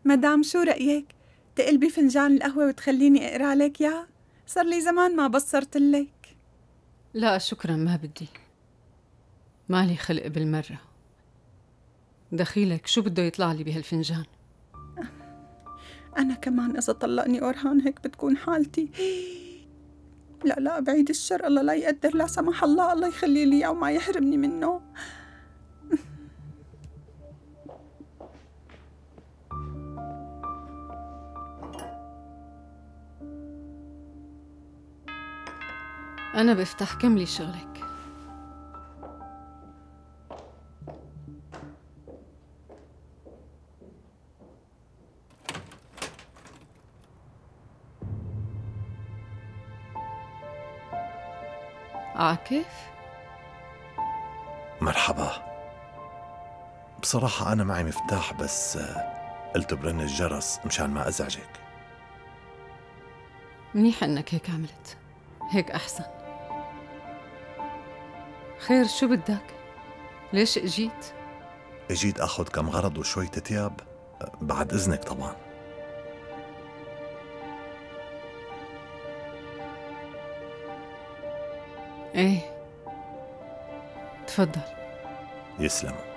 مدام شو رأيك؟ تقلبي فنجان القهوة وتخليني أقرأ عليك يا؟ صار لي زمان ما بصرت لك. لا شكرا، ما بدي، مالي خلق بالمرة. دخيلك شو بده يطلع لي بهالفنجان؟ أنا كمان إذا طلقني أورهان هيك بتكون حالتي. لا بعيد الشر، الله لا يقدر، لا سمح الله، الله يخلي لي إياه وما يحرمني منه. أنا بفتح، كملي شغلك. عاكف؟ مرحبا. بصراحة أنا معي مفتاح بس قلت برن الجرس مشان ما أزعجك. منيح إنك هيك عملت، هيك أحسن. خير شو بدك؟ ليش اجيت؟ اجيت أخذ كم غرض وشوية تياب، بعد إذنك طبعا. ايه تفضل. يسلموا.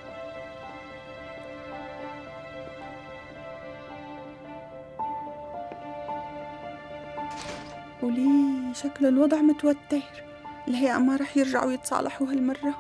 ولي شكل الوضع متوتر، الهيئة ما رح يرجعوا يتصالحوا هالمرة.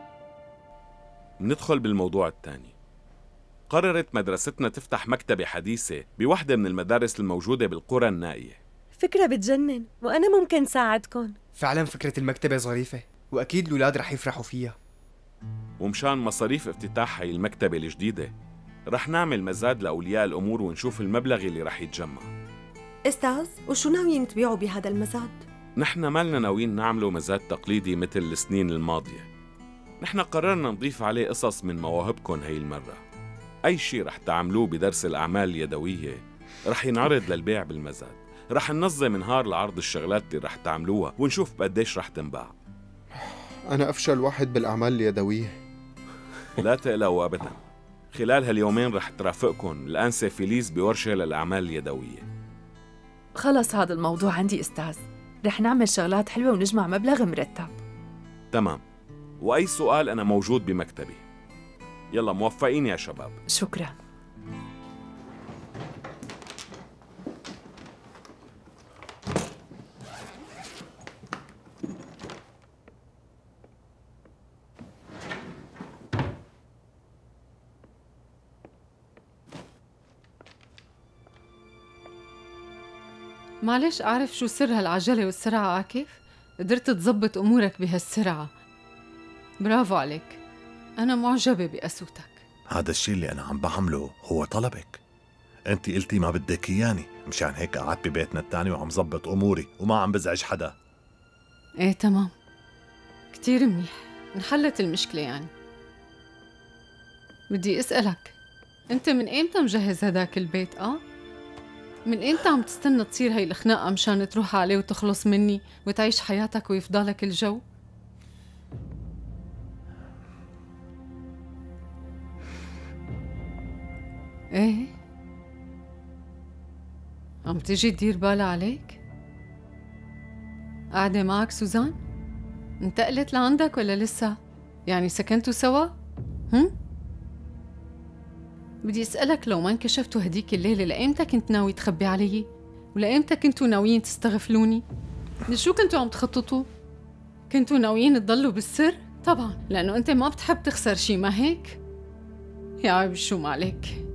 ندخل بالموضوع الثاني. قررت مدرستنا تفتح مكتبة حديثة بوحدة من المدارس الموجودة بالقرى النائية. فكرة بتجنن، وأنا ممكن ساعدكم. فعلا فكرة المكتبة ظريفة، وأكيد الأولاد رح يفرحوا فيها. ومشان مصاريف افتتاح هاي المكتبة الجديدة رح نعمل مزاد لأولياء الأمور ونشوف المبلغ اللي رح يتجمع. أستاذ، وشو ناويين تبيعوا بهذا المزاد؟ نحن مالنا ناويين نعمله مزاد تقليدي مثل السنين الماضية. نحن قررنا نضيف عليه قصص من مواهبكم هاي المرة. أي شي رح تعملوه بدرس الأعمال اليدوية رح ينعرض للبيع بالمزاد. رح ننظم نهار لعرض الشغلات اللي رح تعملوها ونشوف بقديش رح تنباع. أنا أفشل واحد بالأعمال اليدوية. لا تقلقوا أبدا، خلال هاليومين رح ترافقكم الأنسة فيليز بورشة للأعمال اليدوية. خلص هذا الموضوع عندي أستاذ، رح نعمل شغلات حلوة ونجمع مبلغ مرتب. تمام، وأي سؤال أنا موجود بمكتبي. يلا موفقين يا شباب. شكرا. معلش أعرف شو سر هالعجلة والسرعة عاكف؟ قدرت تزبط أمورك بهالسرعة، برافو عليك، أنا معجبة بقسوتك. هذا الشيء اللي أنا عم بعمله هو طلبك. أنت قلتي ما بدك إياني، مشان هيك قعدت ببيتنا التاني وعم زبط أموري وما عم بزعج حدا. إيه تمام، كتير منيح، انحلت المشكلة يعني. بدي أسألك، أنت من إمتى مجهز هداك البيت؟ من إمتى عم تستنى تصير هاي الخناقة مشان تروح عليه وتخلص مني وتعيش حياتك ويفضلك الجو؟ إيه؟ عم تيجي تدير بالها عليك؟ قاعدة معك سوزان؟ انتقلت لعندك ولا لسه؟ يعني سكنتوا سوا؟ بدي أسألك، لو ما انكشفتوا هديك الليلة لأيمتى كنت ناوي تخبي علي؟ ولأيمتى كنتوا ناويين تستغفلوني؟ لشو كنتوا عم تخططوا؟ كنتوا ناويين تضلوا بالسر؟ طبعا لأنه أنت ما بتحب تخسر شي، ما هيك؟ يا عيب شو ما عليك،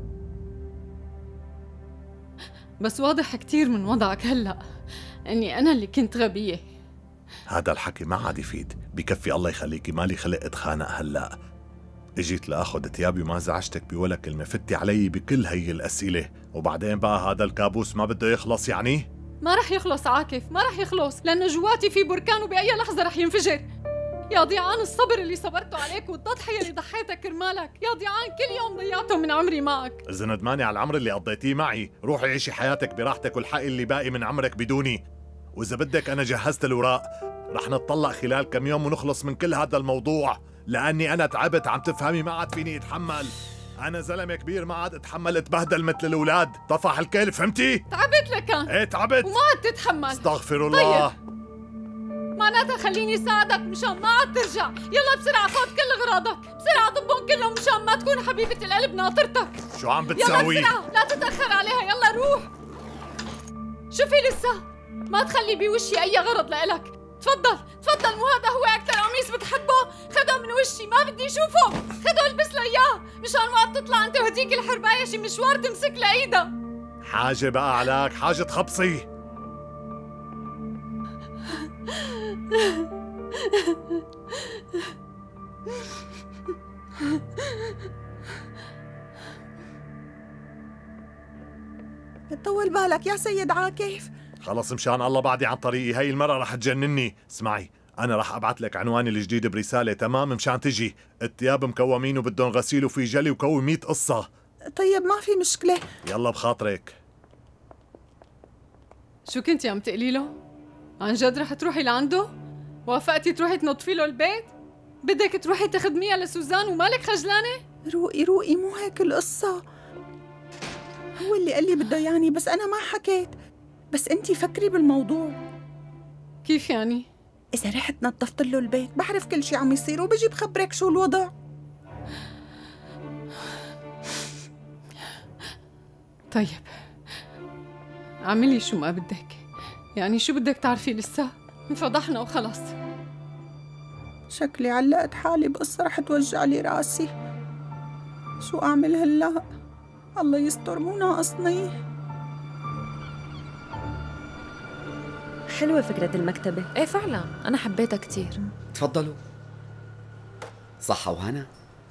بس واضح كتير من وضعك هلأ أني أنا اللي كنت غبية. هذا الحكي ما عاد يفيد، بكفي الله يخليكي، مالي خلق اتخانق هلأ. اجيت لأخذ تيابي وما زعجتك بولا كلمة، فتي علي بكل هي الأسئلة، وبعدين بقى هذا الكابوس ما بده يخلص يعني؟ ما رح يخلص عاكف، ما رح يخلص، لأنه جواتي في بركان وبأي لحظة رح ينفجر. يا ضيعان الصبر اللي صبرته عليك والتضحية اللي ضحيتها كرمالك، يا ضيعان كل يوم ضيعته من عمري معك. إذا ندماني على العمر اللي قضيتيه معي، روحي عيشي حياتك براحتك والحقي اللي باقي من عمرك بدوني. وإذا بدك أنا جهزت الأوراق، رح نتطلق خلال كم يوم ونخلص من كل هذا الموضوع، لأني أنا تعبت، عم تفهمي، ما عاد فيني أتحمل. أنا زلمة كبير ما عاد أتحمل أتبهدل مثل الأولاد. طفح الكيل، فهمتي؟ تعبت لكان. إيه تعبت. وما عاد تتحمل. استغفر الله. طيب معناتها خليني ساعدك مشان ما عاد ترجع. يلا بسرعة خذ كل أغراضك، بسرعة ضبهم كلهم مشان ما تكون حبيبة القلب ناطرتك. شو عم بتساوي؟ يلا بسرعة لا تتأخر عليها، يلا روح. شوفي لسه ما تخلي بوشي أي غرض لإلك. تفضل تفضل، مو هذا هو أكثر قميص بتحبه؟ خده من وشي، ما بدي أشوفه. خده البس له إياه مشان ما تطلع أنت وهديك الحرباية شي مشوار تمسك لإيدها. حاجة بقى علاك، حاجة تخبصي. طول بالك يا سيد عاكف. خلص مشان الله بعدي عن طريقي، هاي المرة رح تجنني. اسمعي، أنا رح أبعت لك عنواني الجديد برسالة، تمام؟ مشان تجي. الثياب مكومين وبدهم غسيل وفي جلي وكوي 100 قصة. طيب ما في مشكلة. يلا بخاطرك. شو كنتي عم تقلي له؟ عن جد رح تروحي لعنده؟ وافقتي تروحي تنظفي له البيت؟ بدك تروحي تخدميها لسوزان ومالك خجلانة؟ روقي مو هيك القصة. هو اللي قال لي بده ياني بس أنا ما حكيت. بس أنتي فكري بالموضوع. كيف يعني؟ إذا رحت نظفت له البيت بعرف كل شي عم يصير وبجي بخبرك شو الوضع. طيب اعملي شو ما بدك. يعني شو بدك تعرفي لسه؟ انفضحنا وخلص. شكلي علقت حالي بقصة رح توجع لي راسي. شو أعمل هلأ؟ الله يستر مو ناقصني. حلوة فكرة المكتبة. ايه فعلا أنا حبيتها كتير. تفضلوا. صحة وهنا.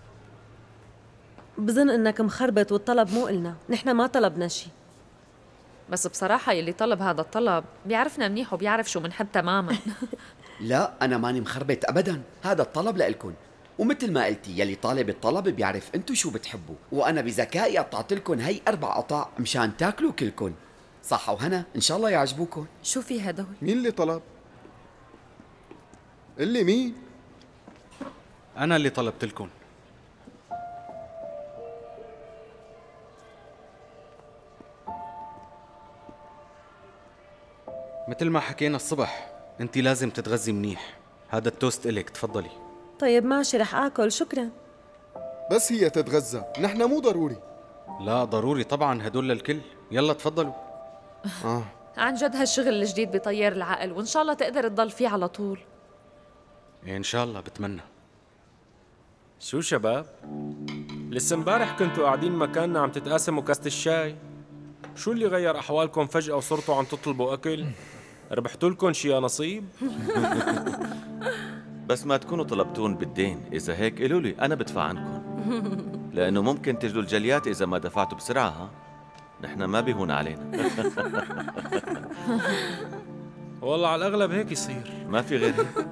بظن إنك مخربط والطلب مو إلنا، نحن ما طلبنا شي. بس بصراحة يلي طلب هذا الطلب بيعرفنا منيح وبيعرف شو منحب تماما. لا أنا ماني مخربط أبدا، هذا الطلب لإلكن. ومثل ما قلتي يلي طالب الطلب بيعرف انتو شو بتحبوا، وأنا بذكائي قطعت لكم هي 4 قطع مشان تاكلوا كلكن. صحة وهنا، إن شاء الله يعجبوكم. شو في هدول؟ مين اللي طلب؟ اللي مين؟ أنا اللي طلبت لكم. مثل ما حكينا الصبح، انتي لازم تتغذي منيح. هذا التوست إلك، تفضلي. طيب ماشي رح آكل، شكرا. بس هي تتغذى، نحن مو ضروري. لا ضروري طبعا، هدول للكل. يلا تفضلوا. عن جد هالشغل الجديد بيطير العقل، وإن شاء الله تقدر تضل فيه على طول. إيه إن شاء الله، بتمنى. شو شباب؟ لسه امبارح كنتوا قاعدين مكاننا عم تتقاسموا كاسة الشاي. شو اللي غير أحوالكم فجأة وصرتوا عم تطلبوا أكل؟ ربحتوا لكم شي يا نصيب؟ بس ما تكونوا طلبتون بالدين، إذا هيك قولوا لي أنا بدفع عنكم. لأنه ممكن تجدوا الجليات إذا ما دفعتوا بسرعة. ها؟ نحن ما بيهون علينا. والله على الأغلب هيك يصير، ما في غير هيك.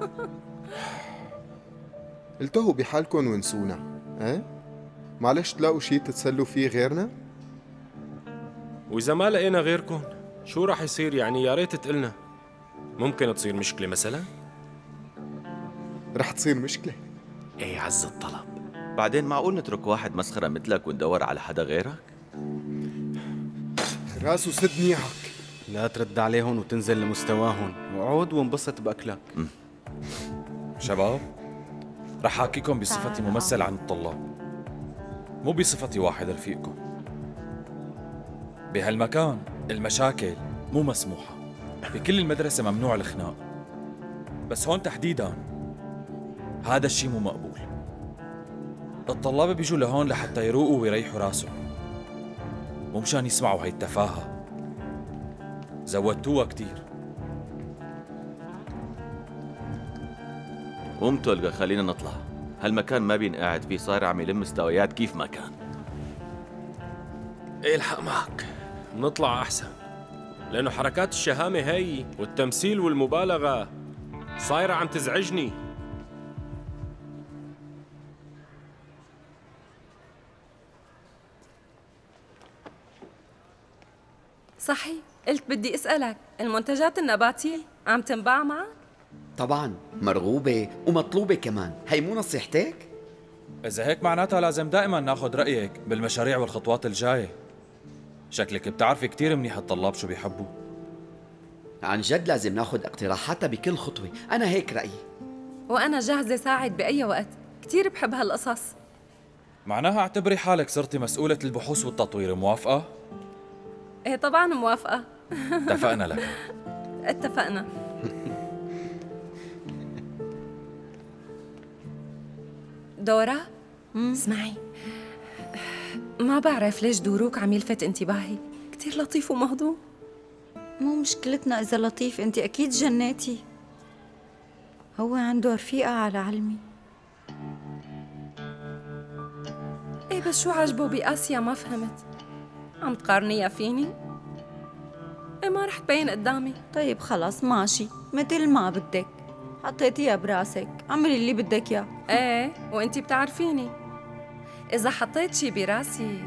التهوا بحالكم ونسونا، ايه؟ معلش تلاقوا شي تتسلوا فيه غيرنا؟ وإذا ما لقينا غيركم شو راح يصير يعني؟ يا ريت تقلنا. ممكن تصير مشكلة مثلا؟ رح تصير مشكلة. ايه عز الطلب. بعدين معقول نترك واحد مسخرة مثلك وندور على حدا غيرك؟ راسه سد نيعك. لا ترد عليهم وتنزل لمستواهم، وعود وانبسط بأكلك. شباب، رح أحكيكم بصفتي ممثل عن الطلاب، مو بصفتي واحد رفيقكم. بهالمكان المشاكل مو مسموحة، بكل المدرسة ممنوع الخناق، بس هون تحديداً هذا الشي مو مقبول. الطلاب بيجوا لهون لحتى يروقوا ويريحوا راسهم، مو مشان يسمعوا هاي التفاهة. زودتوها كتير. قوم تلقى، خلينا نطلع. هالمكان ما بينقعد فيه، صاير عم يلم مستويات كيف ما كان. ايه الحق معك، نطلع أحسن، لأنه حركات الشهامة هي والتمثيل والمبالغة صايرة عم تزعجني. صحي، قلت بدي أسألك، المنتجات النباتية عم تنباع معك؟ طبعا مرغوبة ومطلوبة كمان، هي مو نصيحتك؟ إذا هيك معناتها لازم دائما ناخذ رأيك بالمشاريع والخطوات الجاية. شكلك بتعرفي كتير منيح الطلاب شو بيحبوا. عن جد لازم ناخذ اقتراحاتها بكل خطوة، أنا هيك رأيي. وأنا جاهزة ساعد بأي وقت، كتير بحب هالقصص. معناها اعتبري حالك صرتي مسؤولة البحوث والتطوير، موافقة؟ إيه طبعاً موافقة. اتفقنا لك. اتفقنا. دورا، اسمعي، ما بعرف ليش دوروك عم يلفت انتباهي، كتير لطيف ومهضوم. مو مشكلتنا إذا لطيف، أنت أكيد جناتي. هو عنده رفيقة على علمي. ايه بس شو عجبه بآسيا؟ ما فهمت. عم تقارنيها فيني؟ ايه ما رح تبين قدامي. طيب خلص ماشي، مثل ما بدك. حطيتيها براسك، اعملي اللي بدك اياه. ايه وانتي بتعرفيني، إذا حطيت شي براسي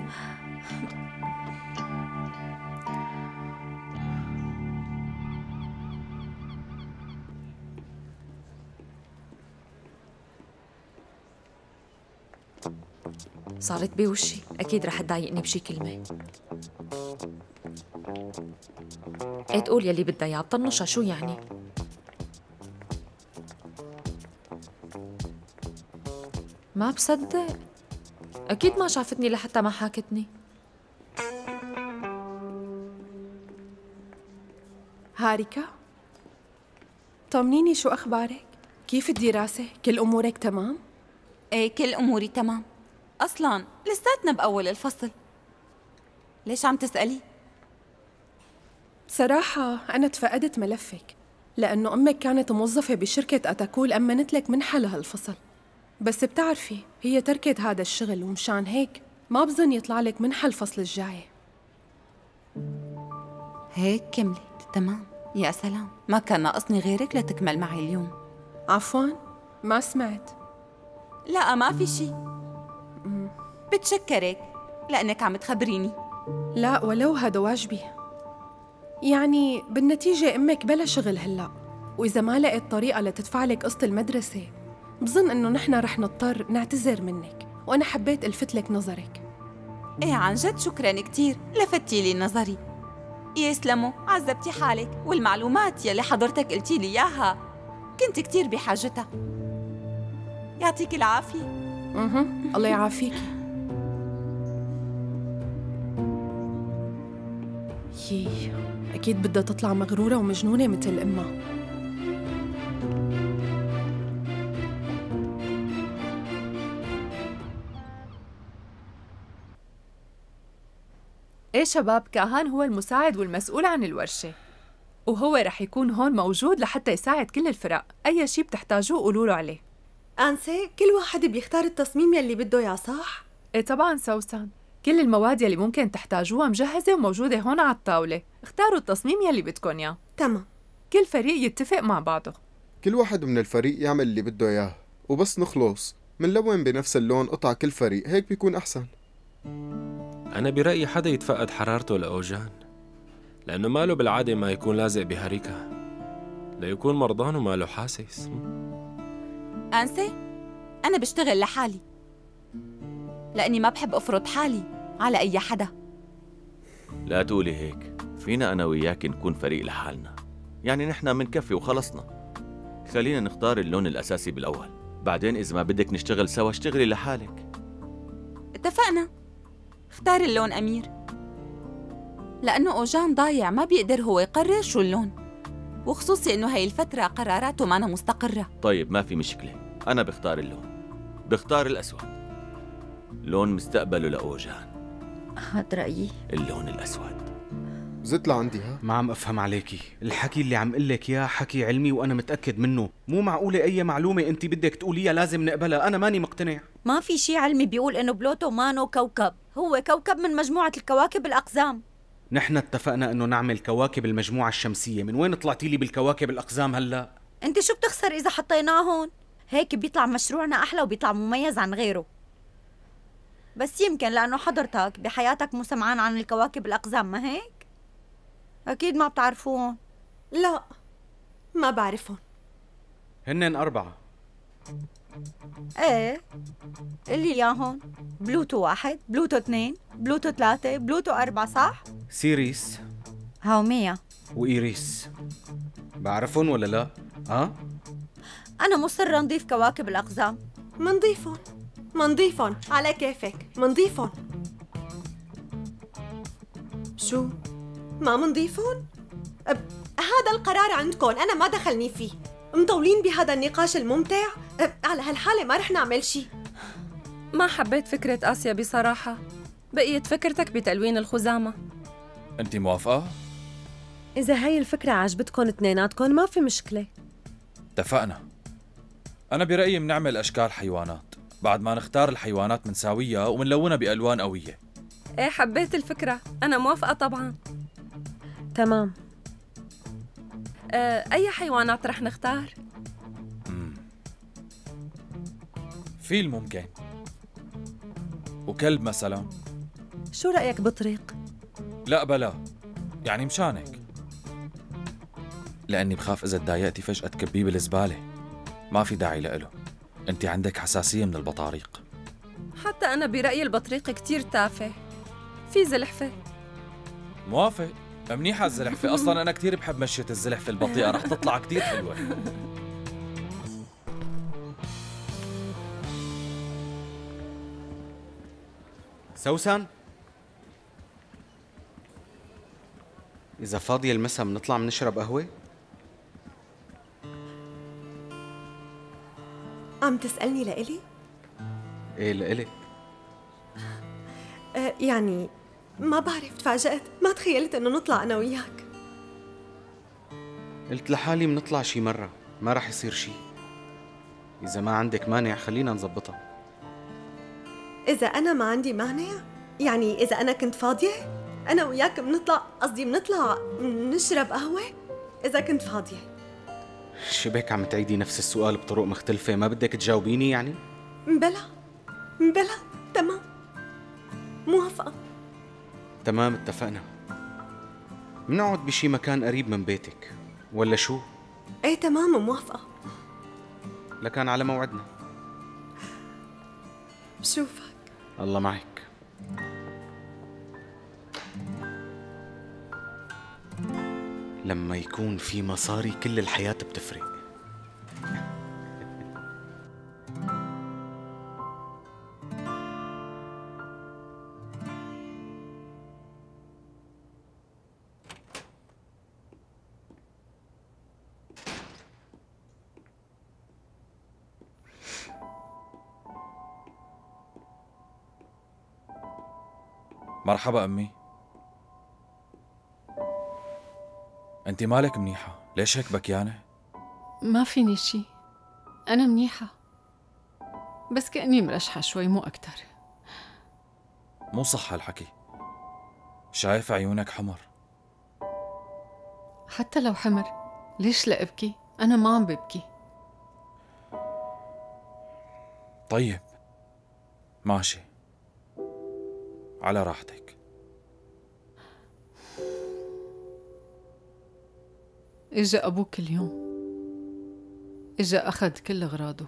صارت بوشي، أكيد رح تضايقني بشي كلمة. ايه تقول يلي بدها اياه، بطنشها شو يعني؟ ما بصدق، أكيد ما شافتني لحتى ما حاكتني. هاريكا، طمنيني شو أخبارك؟ كيف الدراسة؟ كل أمورك تمام؟ ايه كل أموري تمام، أصلاً لساتنا بأول الفصل. ليش عم تسألي؟ بصراحة أنا تفقدت ملفك، لأنه أمك كانت موظفة بشركة أتاكول، أمنت لك منحة لهالفصل. بس بتعرفي هي تركت هذا الشغل، ومشان هيك ما بظن يطلع لك منحة الفصل الجاي. هيك كملت تمام. يا سلام، ما كان ناقصني غيرك لتكمل معي اليوم. عفواً ما سمعت. لا ما في شي. بتشكرك لأنك عم تخبريني. لا ولو هذا واجبي. يعني بالنتيجة أمك بلا شغل هلأ، وإذا ما لقيت طريقة لتدفع لك قسط المدرسة بظن إنه نحن رح نضطر نعتذر منك، وأنا حبيت ألفت لك نظرك. إيه عن جد شكراً كتير، لفتي لي نظري. يسلموا، عذبتي حالك، والمعلومات يلي حضرتك قلتي لي إياها كنت كتير بحاجتها. يعطيك العافية. الله يعافيكي. يي أكيد بدها تطلع مغرورة ومجنونة مثل أمها. ايه شباب، كاهان هو المساعد والمسؤول عن الورشة، وهو رح يكون هون موجود لحتى يساعد كل الفرق. أي شي بتحتاجوه قولوا له عليه. أنسة، كل واحد بيختار التصميم يلي بده إياه صح؟ ايه طبعاً سوسن، كل المواد يلي ممكن تحتاجوها مجهزة وموجودة هون على الطاولة. اختاروا التصميم يلي بدكن إياه. تمام. كل فريق يتفق مع بعضه. كل واحد من الفريق يعمل اللي بده إياه، وبس نخلص منلون بنفس اللون قطع كل فريق، هيك بيكون أحسن. أنا برأيي حدا يتفقد حرارته لأوجان، لأنه ماله بالعادة ما يكون لازق بهاريكا، ليكون مرضان وماله حاسس. أنسة، أنا بشتغل لحالي لأني ما بحب أفرض حالي على أي حدا. لا تقولي هيك، فينا أنا وياك نكون فريق لحالنا، يعني نحن منكفي وخلصنا. خلينا نختار اللون الأساسي بالأول، بعدين إذا ما بدك نشتغل سوا اشتغلي لحالك. اتفقنا. اختار اللون أمير، لأنه أوجان ضايع ما بيقدر هو يقرر شو اللون، وخصوصي إنه هاي الفترة قراراته معنا مستقرة. طيب ما في مشكلة، أنا بختار اللون، بختار الأسود، لون مستقبله لأوجان. هاد رأيي، اللون الأسود. زت لعندي. ها ما عم أفهم عليكي، الحكي اللي عم قلك يا حكي علمي وأنا متأكد منه، مو معقولة أي معلومة أنت بدك تقوليها لازم نقبلها، أنا ماني مقتنع. ما في شي علمي بيقول إنه بلوتو مانو كوكب، هو كوكب من مجموعة الكواكب الأقزام. نحن اتفقنا إنه نعمل كواكب المجموعة الشمسية، من وين طلعتي لي بالكواكب الأقزام هلأ؟ أنت شو بتخسر إذا حطيناه هون؟ هيك بيطلع مشروعنا أحلى وبيطلع مميز عن غيره. بس يمكن لأنه حضرتك بحياتك مو سمعان عن الكواكب الأقزام، ما هيك؟ أكيد ما بتعرفوهم. لا ما بعرفهم. هنن 4. ايه قلي اياهم. بلوتو 1، بلوتو 2، بلوتو 3، بلوتو 4، صح؟ سيريس هاومية وإيريس بعرفهم ولا لا؟ ها؟ أنا مصرة نضيف كواكب الأقزام. منضيفن على كيفك، منضيفن. شو؟ ما منضيفن؟ هذا القرار عندكم، أنا ما دخلني فيه. مطولين بهذا النقاش الممتع. على هالحالة ما رح نعمل شي. ما حبيت فكرة آسيا بصراحة، بقيت فكرتك بتلوين الخزامة. انت موافقة؟ إذا هاي الفكرة عجبتكم اثنيناتكم ما في مشكلة. اتفقنا. أنا برأيي بنعمل أشكال حيوانات، بعد ما نختار الحيوانات منساويها ومنلونها بألوان قوية. ايه حبيت الفكرة، أنا موافقة طبعاً. تمام. أي حيوانات رح نختار؟ فيل ممكن، وكلب مثلا. شو رأيك بطريق؟ لا بلا، يعني مشانك، لأني بخاف إذا تضايقتي فجأة تكبيه بالزبالة. ما في داعي لإله، أنت عندك حساسية من البطاريق. حتى أنا برأيي البطريق كتير تافه، في زلحفة. موافق، منيحة الزلحفة. أصلاً أنا كتير بحب مشية الزلحفة البطيئة، رح تطلع كتير حلوة. سوسن، إذا فاضية المسا بنطلع بنشرب قهوة؟ عم تسألني لإلي؟ إيه لإلك. يعني ما بعرف، تفاجأت، ما تخيلت إنه نطلع أنا وياك. قلت لحالي بنطلع شي مرة، ما رح يصير شي. إذا ما عندك مانع خلينا نظبطها. إذا أنا ما عندي مانع؟ يعني إذا أنا كنت فاضية؟ أنا وياك بنطلع نشرب قهوة؟ إذا كنت فاضية. شبك عم تعيدي نفس السؤال بطرق مختلفة، ما بدك تجاوبيني يعني؟ بلا، تمام، موافقة. تمام، اتفقنا. منقعد بشي مكان قريب من بيتك، ولا شو؟ ايه تمام، موافقة. لكان على موعدنا. بشوفك. الله معك. لما يكون في مصاري كل الحياة بتفرق. مرحبا أمي. أنت مالك منيحة؟ ليش هيك بكيانة؟ ما فيني شي، أنا منيحة، بس كأني مرشحة شوي مو أكتر. مو صح هالحكي، شايف عيونك حمر. حتى لو حمر ليش لا أبكي؟ أنا ما عم ببكي. طيب ماشي، على راحتك. إجا أبوك اليوم، إجا أخذ كل أغراضه.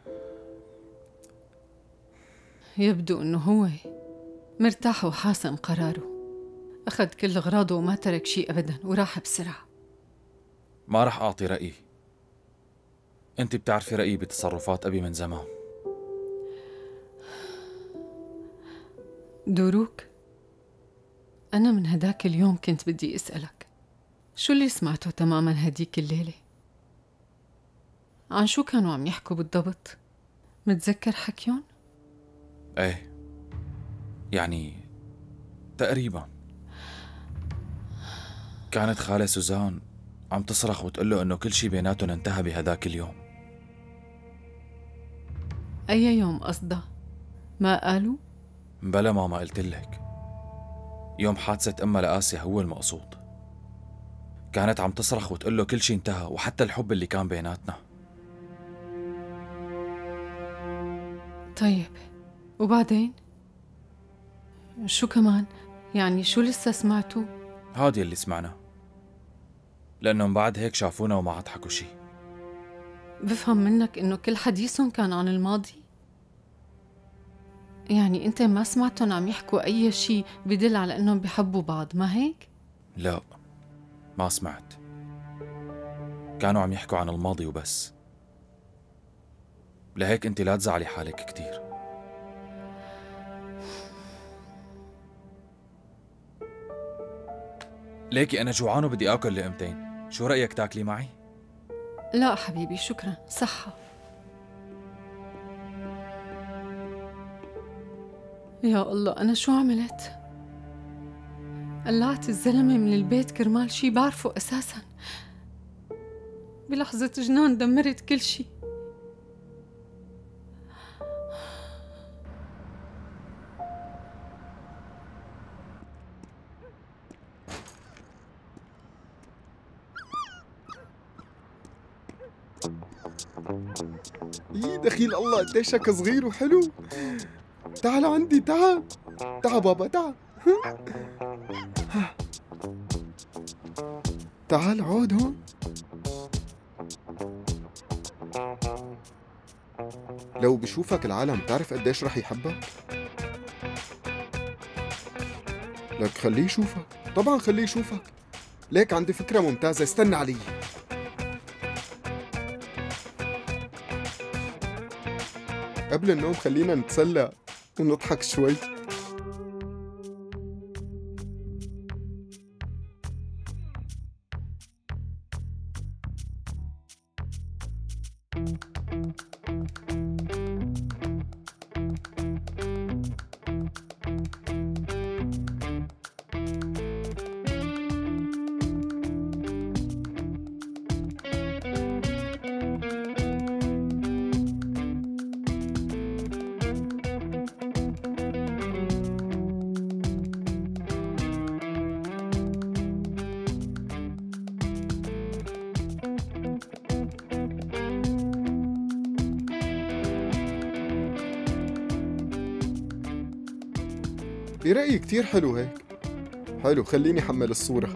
يبدو إنه هو مرتاح وحاسم قراره، أخذ كل أغراضه وما ترك شيء أبداً وراح بسرعة. ما رح أعطي رأيي، أنت بتعرفي رأيي بتصرفات أبي من زمان. دوروك، أنا من هداك اليوم كنت بدي أسألك شو اللي سمعته تماماً هديك الليلة؟ عن شو كانوا عم يحكوا بالضبط؟ متذكر حكيون؟ ايه يعني تقريبا. كانت خالة سوزان عم تصرخ وتقول له انه كل شي بيناتهم انتهى بهداك اليوم. أي يوم قصدها؟ ما قالوا؟ بلا ماما، قلت لك يوم حادثة أمها لآسيا هو المقصود. كانت عم تصرخ وتقول له كل شي انتهى وحتى الحب اللي كان بيناتنا. طيب وبعدين؟ شو كمان؟ يعني شو لسه سمعتوا؟ هادي اللي سمعنا، لأنهم بعد هيك شافونا وما عاد حكوا شي. بفهم منك إنه كل حديثهم كان عن الماضي؟ يعني أنت ما سمعتهم عم يحكوا أي شيء بدل على إنهم بيحبوا بعض، ما هيك؟ لا، ما سمعت. كانوا عم يحكوا عن الماضي وبس. لهيك انت لا تزعلي حالك كتير. ليكي انا جوعان وبدي اكل لقمتين، شو رأيك تاكلي معي؟ لا حبيبي شكرا، صحة. يا الله أنا شو عملت؟ قلعت الزلمة من البيت كرمال شي بعرفه أساساً. بلحظة جنان دمرت كل شي. يي دخيل الله قديشك صغير وحلو. تعال عندي، تعال تعال بابا، تعال تعال عود هون. لو بشوفك العالم تعرف قديش رح يحبك؟ لك خليه يشوفك، طبعا خليه يشوفك. ليك عندي فكرة ممتازة، استنى علي. قبل النوم خلينا نتسلى ونضحك شوي. برأيي كتير حلو هيك. حلو، خليني حمل الصورة.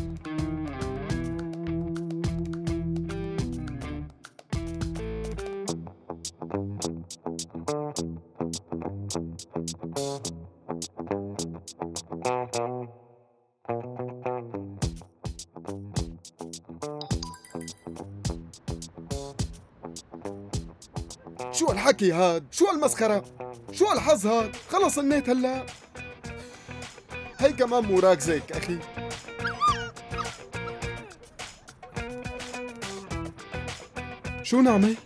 شو الحكي هاد؟ شو المسخرة؟ شو الحظ هاد؟ خلص النت هلا. هي كمان مو راكزك أخي. شو نعمل؟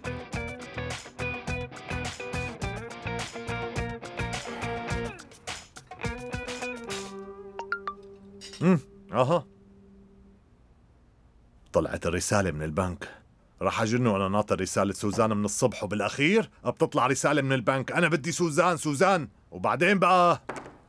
اها طلعت الرسالة من البنك. راح اجن وانا ناطر رسالة سوزان من الصبح، وبالاخير بتطلع رسالة من البنك انا بدي سوزان سوزان. وبعدين بقى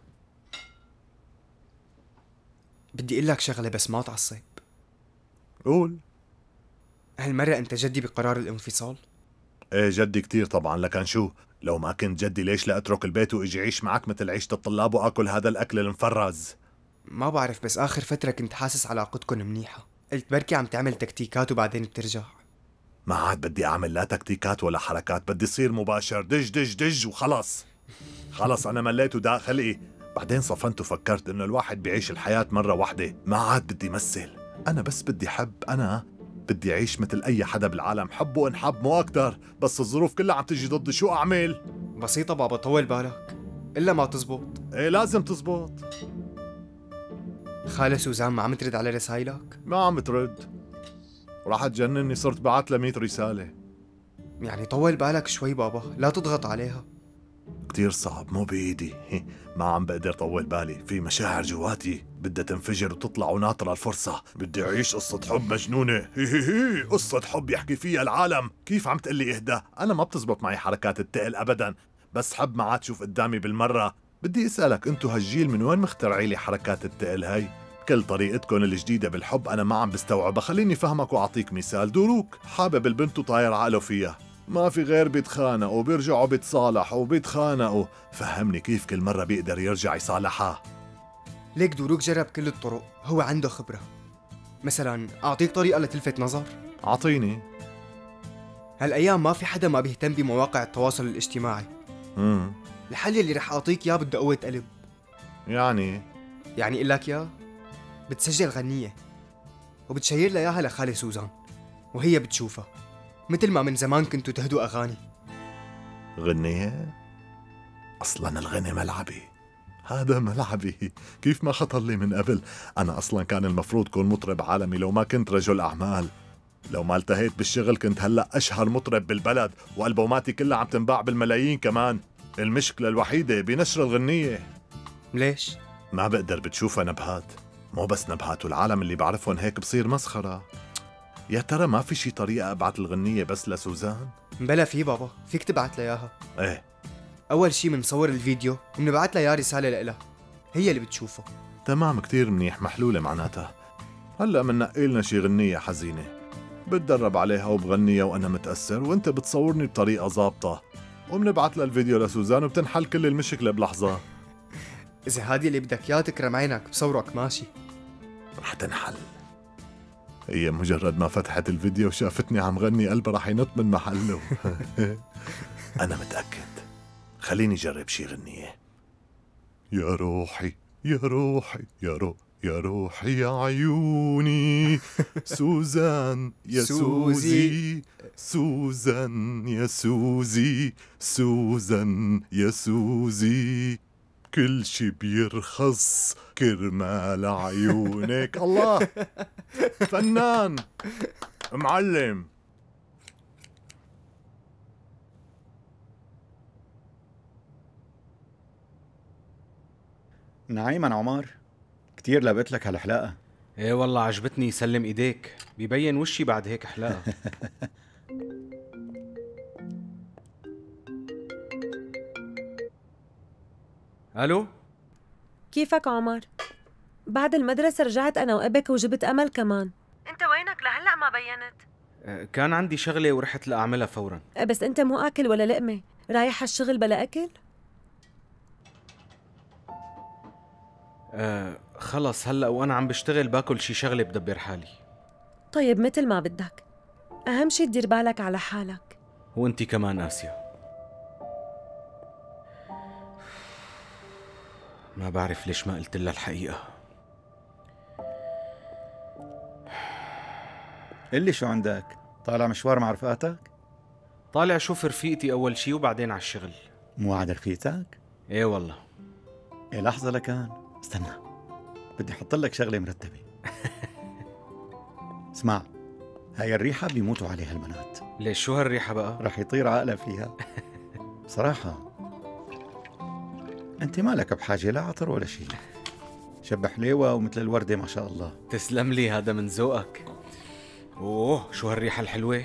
بدي اقول لك شغله بس ما تعصب. قول. هالمره انت جدي بقرار الانفصال؟ ايه جدي كتير طبعا، لكن شو لو ما كنت جدي ليش لا اترك البيت واجي اعيش معك مثل عيشة الطلاب واكل هذا الاكل المفرز؟ ما بعرف، بس اخر فتره كنت حاسس علاقتكم منيحه، قلت بركي عم تعمل تكتيكات وبعدين بترجع. ما عاد بدي اعمل لا تكتيكات ولا حركات، بدي يصير مباشر، دج دج دج وخلص. خلص انا مليت وداق خلقي. بعدين صفنت وفكرت انه الواحد بيعيش الحياة مرة واحدة، ما عاد بدي مثل. انا بس بدي حب، انا بدي اعيش مثل اي حدا بالعالم، حب وانحب مو اكتر. بس الظروف كلها عم تجي ضدي، شو اعمل؟ بسيطة بابا، طول بالك الا ما تزبط. ايه لازم تزبط. خالة سوزان ما عم ترد على رسايلك؟ ما عم ترد، راح تجنني، صرت بعت لها 100 رسالة. يعني طول بالك شوي بابا، لا تضغط عليها. كتير صعب، مو بإيدي. ما عم بقدر طول بالي، في مشاعر جواتي بدها تنفجر وتطلع وناطرة الفرصة. بدي أعيش قصة حب مجنونة. هي قصة حب يحكي فيها العالم. كيف عم تقلي اهدى؟ أنا ما بتزبط معي حركات التقل أبدا، بس حب ما عاد شوف قدامي بالمرة. بدي أسألك، أنتو هالجيل من وين مخترعي لي حركات التقل هاي؟ كل طريقتكم الجديدة بالحب أنا ما عم بستوعبها. خليني فهمك وأعطيك مثال. دوروك حابب البنت وطاير عقله فيها، ما في غير بيتخانقوا وبيرجعوا بيتصالحوا وبيتخانقوا. فهمني كيف كل مرة بيقدر يرجع يصالحها؟ ليك دوروك جرب كل الطرق، هو عنده خبرة. مثلا أعطيك طريقة لتلفت نظر؟ أعطيني. هالأيام ما في حدا ما بيهتم بمواقع التواصل الاجتماعي. الحل اللي رح أعطيك إياه بده قوة قلب. يعني إقول لك إياه، بتسجل غنية وبتشير لها إياها لخالي سوزان، وهي بتشوفها مثل ما من زمان كنتوا تهدوا أغاني. غنية؟ أصلاً الغنى ملعبي، هذا ملعبي. كيف ما خطر لي من قبل؟ أنا أصلاً كان المفروض كون مطرب عالمي لو ما كنت رجل أعمال. لو ما التهيت بالشغل كنت هلأ أشهر مطرب بالبلد، وألبوماتي كلها عم تنباع بالملايين كمان. المشكلة الوحيدة بنشر الغنية. ليش؟ ما بقدر، بتشوفها نبهات، مو بس نبهات، والعالم اللي بعرفهم هيك بصير مسخرة. يا ترى ما في شي طريقة أبعت الغنية بس لسوزان؟ بلا في بابا، فيك تبعت لها إياها. ايه، أول شي منصور الفيديو ومنبعت لها رسالة لإلها، هي اللي بتشوفه. تمام، كتير منيح، محلولة معناتها. هلأ مننقي لنا شي غنية حزينة بتدرب عليها وبغنيها وأنا متأثر، وأنت بتصورني بطريقة ظابطة ومنبعت لها الفيديو لسوزان وبتنحل كل المشكلة بلحظة. إذا هادي اللي بدك إياه تكرم عينك بصورك ماشي. رح تنحل. هي مجرد ما فتحت الفيديو وشافتني عم غني قلبها رح ينط من محله. أنا متأكد. خليني أجرب شي غنية. يا روحي يا روحي يا روحي يا عيوني، سوزان يا سوزي، سوزان يا سوزي، سوزان يا سوزي، كل شي بيرخص كرمال عيونك. الله، فنان معلم. نعيما عمر، كتير لبقت لك هالحلاقة. ايه والله عجبتني، سلم ايديك، بيبين وشي بعد هيك حلاقة. الو، كيفك عمر؟ بعد المدرسة رجعت أنا وأبك وجبت أمل كمان. أنت وينك لهلأ ما بينت؟ كان عندي شغلة ورحت لأعملها فورا. بس أنت مو أكل ولا لقمة، رايح هالشغل بلا أكل؟ خلص هلأ وأنا عم بشتغل باكل شي شغلة بدبر حالي. طيب مثل ما بدك، أهم شي تدير بالك على حالك. وأنتي كمان آسيا. ما بعرف ليش ما قلت لها الحقيقة. قلي شو عندك؟ طالع مشوار مع رفقاتك؟ طالع شوف رفيقتي أول شي وبعدين على الشغل. مو عاد رفيقتك؟ ايه والله. ايه لحظة لكان، استنى بدي احط لك شغلة مرتبة. اسمع، هاي الريحة بيموتوا عليها البنات. ليش شو هالريحة بقى؟ رح يطير عقلها فيها. بصراحة انت مالك بحاجة لا عطر ولا شيء، شب حليوة ومثل الوردة ما شاء الله. تسلم لي، هذا من ذوقك. اوه شو هالريحة الحلوة.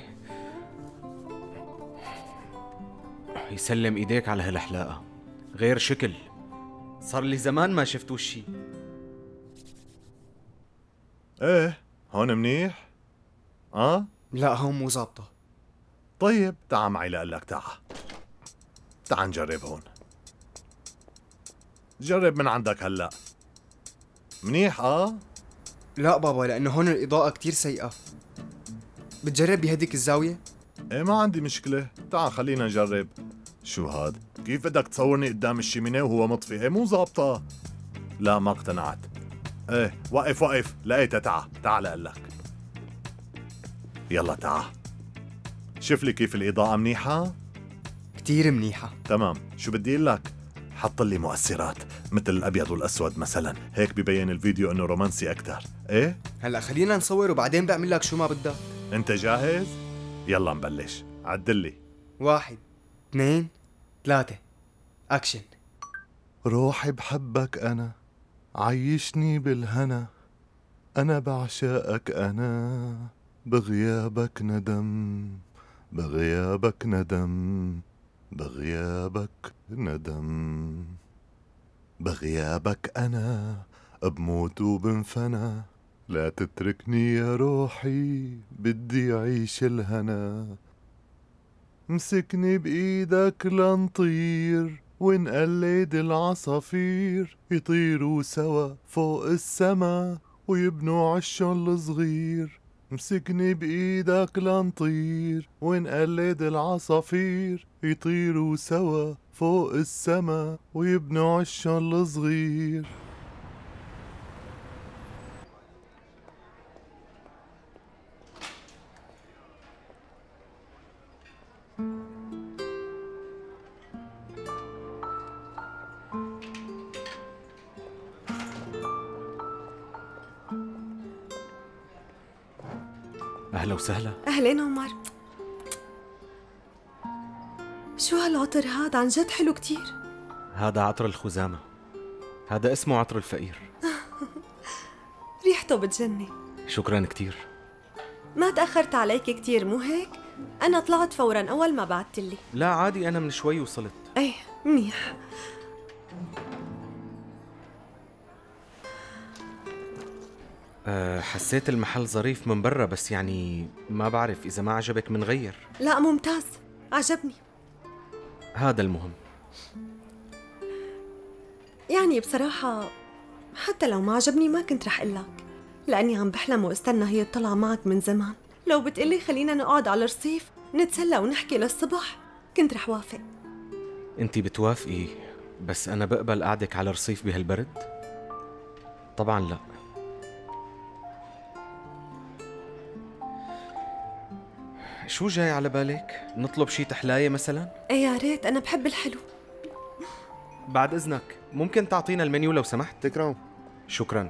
يسلم ايديك على هالحلاقة، غير شكل، صار لي زمان ما شفت وشي. ايه هون منيح؟ لا هون مو ظابطة. طيب تعا معي لقلك، تعا نجرب هون. جرب من عندك هلا. منيح؟ لا بابا، لأنه هون الإضاءة كتير سيئة. بتجرب بهديك الزاوية؟ ايه ما عندي مشكلة، تعا خلينا نجرب. شو هاد؟ كيف بدك تصورني قدام الشمينة وهو مطفي؟ ايه مو ظابطة. لا ما اقتنعت. ايه وقف، لقيتها. تعا لقلك. يلا تعا. شوف لي كيف الإضاءة منيحة؟ كتير منيحة. تمام، شو بدي لك؟ حط لي مؤثرات مثل الأبيض والأسود مثلا، هيك ببين الفيديو إنه رومانسي أكتر. إيه؟ هلا خلينا نصور وبعدين بعمل لك شو ما بدك. أنت جاهز؟ يلا نبلش، عدل لي. 1 2 3 أكشن. روحي بحبك أنا، عيشني بالهنا، أنا بعشقك أنا، بغيابك ندم، بغيابك ندم، بغيابك ندم، بغيابك أنا بموت وبنفنى، لا تتركني يا روحي بدي أعيش الهنا، مسكني بإيدك لنطير ونقلد العصافير، يطيروا سوا فوق السما ويبنوا عشن الصغير، مسكني بإيدك لنطير ونقلد العصافير يطيروا سوا فوق السما ويبنوا عشان الصغير. أهلا وسهلا. أهلين عمر. شو هالعطر هاد؟ عن جد حلو كتير. هذا عطر الخزامة، هذا اسمه عطر الفقير. ريحته بتجنن. شكرا كتير. ما تأخرت عليك كتير مو هيك؟ أنا طلعت فورا أول ما بعتلي. لا عادي، أنا من شوي وصلت. أيه منيح. حسيت المحل ظريف من برا، بس يعني ما بعرف إذا ما عجبك منغير. لا ممتاز، عجبني. هذا المهم. يعني بصراحة حتى لو ما عجبني ما كنت رح قلك، لأني عم بحلم واستنى هي الطلعة معك من زمان. لو بتقلي خلينا نقعد على الرصيف نتسلى ونحكي للصبح كنت رح وافق. انتي بتوافقي، بس أنا بقبل قعدك على رصيف بهالبرد؟ طبعا لا. شو جاي على بالك؟ نطلب شي تحلاية مثلا؟ ايه يا ريت، أنا بحب الحلو. بعد إذنك ممكن تعطينا المنيو لو سمحت؟ تكرم. شكرا.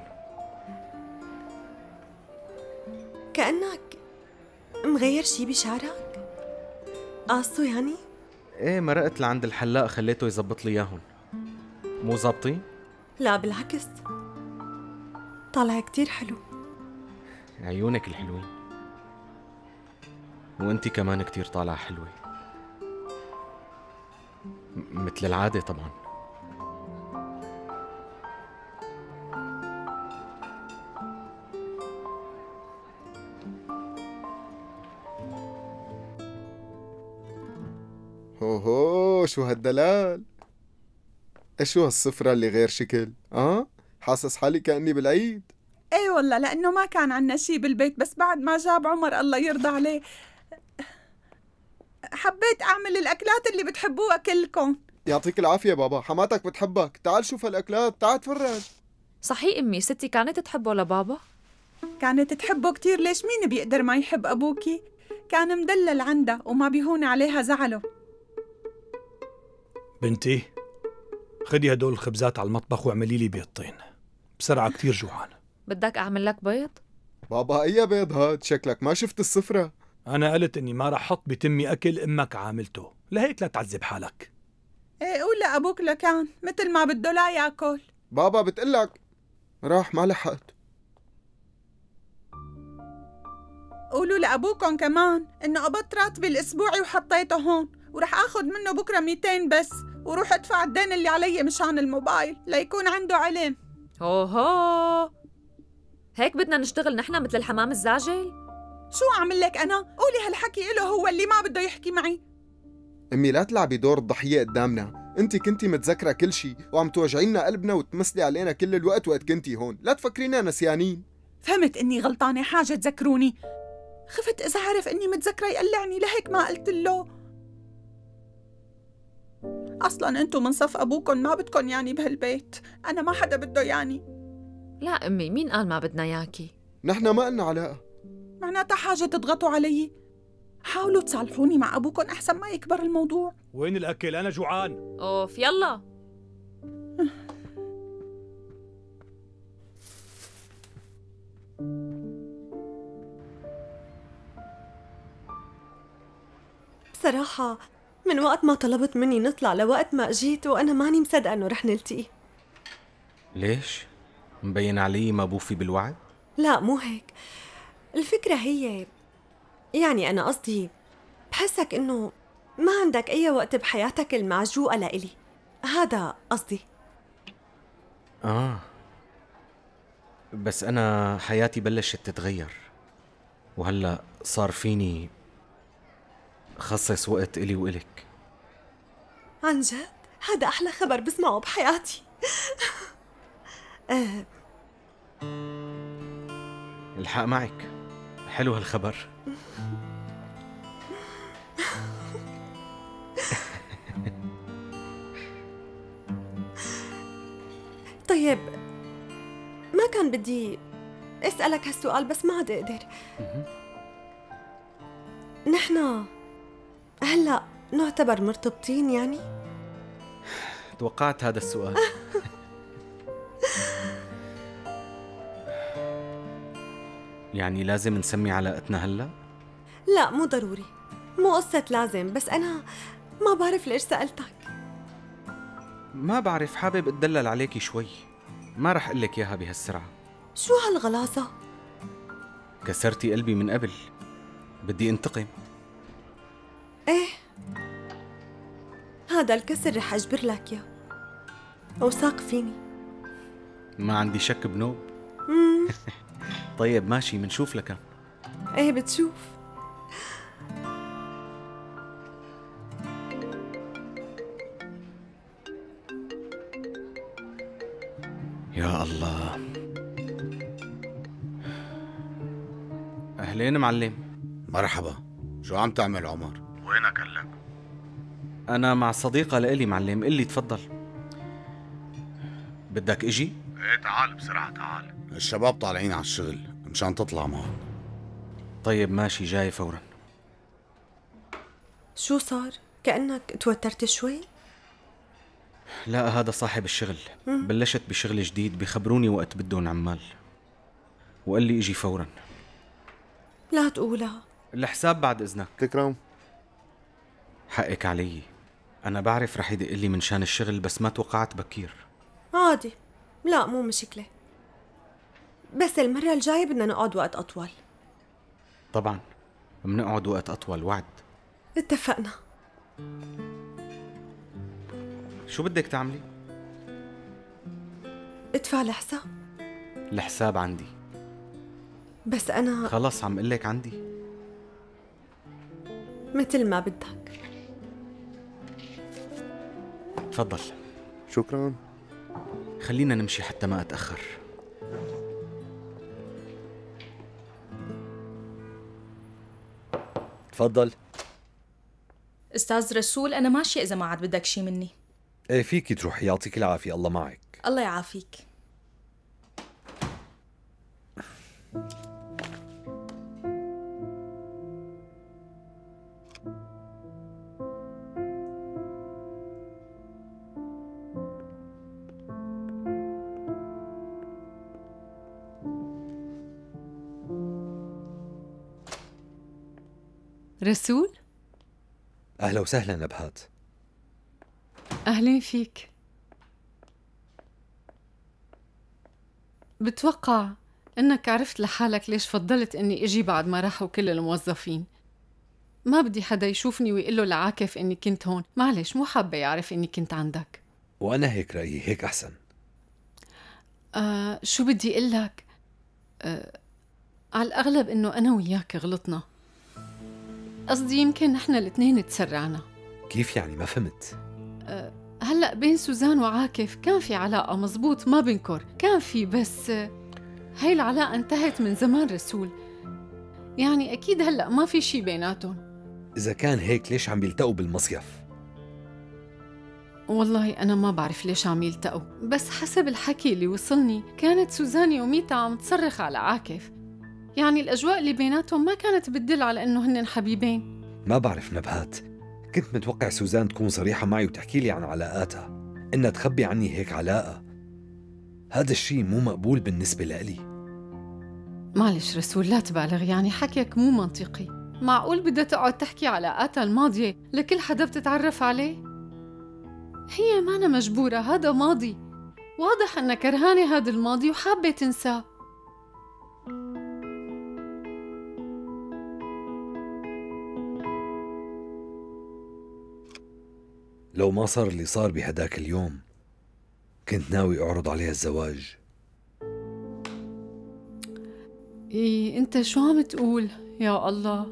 كأنك مغير شي بشعرك؟ قاصو يعني؟ ايه، مرقت لعند الحلاق خليته يزبط لي اياهم. مو زابطين؟ لا بالعكس، طالع كتير حلو. عيونك الحلوين، وانتي كمان كتير طالعة حلوة مثل العادة طبعا. هو شو هالدلال؟ شو هالصفرة اللي غير شكل؟ حاسس حالي كأني بالعيد. ايه والله، لأنه ما كان عنا شي بالبيت، بس بعد ما جاب عمر الله يرضى عليه حبيت أعمل الأكلات اللي بتحبوها كلكم. يعطيك العافية بابا، حماتك بتحبك. تعال شوف هالأكلات، تعال تفرج. صحيح أمي، ستي كانت تحبه لبابا؟ كانت تحبه كتير. ليش مين بيقدر ما يحب أبوكي؟ كان مدلل عندها وما بيهون عليها زعله. بنتي خدي هدول الخبزات على المطبخ واعملي لي بيضتين بسرعة، كتير جوعان. بدك أعمل لك بيض؟ بابا أي بيض هاد؟ شكلك ما شفت الصفرة. أنا قلت إني ما رح حط بتمي أكل أمك عاملته، لهيك لا تعذب حالك. ايه قول لأبوك لكان مثل ما بده لا ياكل. بابا بتقلك راح ما لحقت. قولوا لأبوكم كمان إنه قبضت راتبي الأسبوعي وحطيته هون، ورح آخذ منه بكرة 200 بس، وروح أدفع الدين اللي علي مشان الموبايل ليكون عنده علم. هو هيك بدنا نشتغل نحن مثل الحمام الزاجل؟ شو أعمل لك أنا؟ قولي هالحكي إله هو اللي ما بده يحكي معي. أمي لا تلعبي دور الضحية قدامنا، أنت كنتي متذكرة كل شي وعم توجعينا قلبنا وتمثلي علينا كل الوقت وقت كنتي هون، لا تفكرينا نسيانين. فهمت إني غلطانة، حاجة تذكروني. خفت إذا عرف إني متذكرة يقلعني، لهيك ما قلت له. أصلاً أنتو من صف أبوكن ما بدكن يعني بهالبيت، أنا ما حدا بده يعني. لا أمي، مين قال ما بدنا ياكي؟ نحن ما قلنا علاقة. معناتها حاجة تضغطوا علي. حاولوا تصالحوني مع أبوكن أحسن ما يكبر الموضوع. وين الأكل؟ أنا جوعان. أوف يلا. بصراحة من وقت ما طلبت مني نطلع لوقت ما اجيت وأنا ماني مصدقة إنه رح نلتقي. ليش؟ مبين علي ما بوفي بالوعد؟ لا مو هيك، الفكرة هي يعني أنا قصدي بحسك إنه ما عندك أي وقت بحياتك المعجوقة لإلي، هذا قصدي. بس أنا حياتي بلشت تتغير، وهلأ صار فيني خصص وقت إلي وإلك. عن جد؟ هذا أحلى خبر بسمعه بحياتي. الحق معك، حلو هالخبر. طيب ما كان بدي اسألك هالسؤال بس ما عاد اقدر. نحن هلا نعتبر مرتبطين يعني؟ توقعت هذا السؤال. يعني لازم نسمي علاقتنا هلا؟ لا مو ضروري، مو قصة لازم، بس أنا ما بعرف ليش سألتك. ما بعرف، حابب اتدلل عليكي شوي. ما رح قلك اياها بهالسرعة. شو هالغلاظة؟ كسرتي قلبي من قبل، بدي انتقم. ايه هذا الكسر رح أجبر لك يا وثاق فيني. ما عندي شك بنوب. طيب ماشي، منشوف لكان. ايه بتشوف. يا الله. أهلين معلم. مرحبا، شو عم تعمل عمر؟ وينك هلا؟ أنا مع صديقة لإلي معلم، قلي تفضل. بدك إجي؟ ايه تعال بسرعة تعال، الشباب طالعين على الشغل مشان تطلع معهم. طيب ماشي، جاي فورا. شو صار؟ كأنك توترت شوي؟ لا هذا صاحب الشغل. بلشت بشغل جديد، بخبروني وقت بدهم عمال، وقال لي اجي فورا. لا تقولها. الحساب بعد اذنك. تكرم. حقك علي، انا بعرف رح يدق لي من شان الشغل، بس ما توقعت بكير. عادي، لا مو مشكلة، بس المرة الجاية بدنا نقعد وقت أطول. طبعا بنقعد وقت أطول، وعد. اتفقنا. شو بدك تعملي؟ ادفع الحساب. الحساب عندي. بس أنا خلص عم قلك عندي. مثل ما بدك. تفضل. شكرا. خلينا نمشي حتى ما أتأخر. تفضل. استاذ رسول، انا ماشيه اذا ما عاد بدك شي مني. ايه فيكي تروحي، يعطيك العافيه، الله معك. الله يعافيك. رسول؟ اهلا وسهلا نبهات. أهلين فيك. بتوقع إنك عرفت لحالك ليش فضلت إني إجي بعد ما راحوا كل الموظفين. ما بدي حدا يشوفني ويقله لعاكف إني كنت هون، معلش مو حابة يعرف إني كنت عندك. وأنا هيك رأيي، هيك أحسن. شو بدي قلك؟ على الأغلب إنه أنا وياك غلطنا. قصدي يمكن نحن الاثنين تسرعنا. كيف يعني؟ ما فهمت. هلأ بين سوزان وعاكف كان في علاقة، مزبوط، ما بنكر كان في، بس هاي العلاقة انتهت من زمان رسول. يعني أكيد هلأ ما في شي بيناتهم. إذا كان هيك ليش عم يلتقوا بالمصيف؟ والله أنا ما بعرف ليش عم يلتقوا، بس حسب الحكي اللي وصلني كانت سوزان يوميتها عم تصرخ على عاكف. يعني الأجواء اللي بيناتهم ما كانت بتدل على إنه هن حبيبين. ما بعرف نبهات، كنت متوقع سوزان تكون صريحة معي وتحكي لي عن علاقاتها، إنها تخبي عني هيك علاقة. هذا الشيء مو مقبول بالنسبة لإلي. معلش رسول لا تبالغ، يعني حكيك مو منطقي. معقول بدها تقعد تحكي علاقاتها الماضية لكل حدا بتتعرف عليه؟ هي مانا مجبورة، هذا ماضي، واضح أنها كرهانة هذا الماضي وحابة تنساه. لو ما صار اللي صار بهداك اليوم كنت ناوي أعرض عليها الزواج. إيه أنت شو عم تقول؟ يا الله.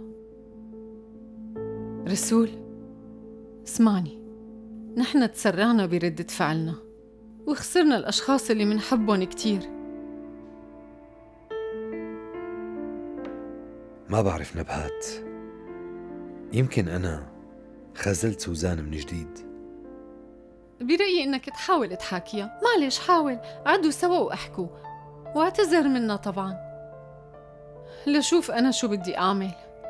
رسول اسمعني، نحن تسرعنا بردة فعلنا وخسرنا الأشخاص اللي منحبهم كتير. ما بعرف نبهات. يمكن أنا خذلت سوزان من جديد. برأيي إنك تحاول تحاكيها. معلش حاول، عدوا سوا واحكوا واعتذر منا طبعا. لشوف أنا شو بدي أعمل.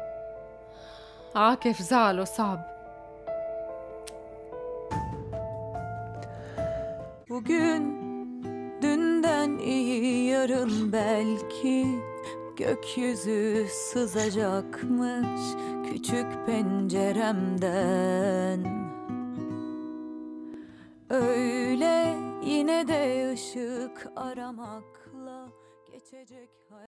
عاكف زعله صعب. Bugün dünden iyi yarın belki gökyüzü sızacakmış küçük penceremden. Öyle yine de ışık aramakla geçecek hayat.